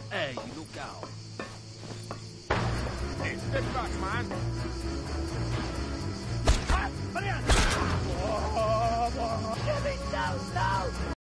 Hey, look out. Hey, step back, man. Jimmy, no, no!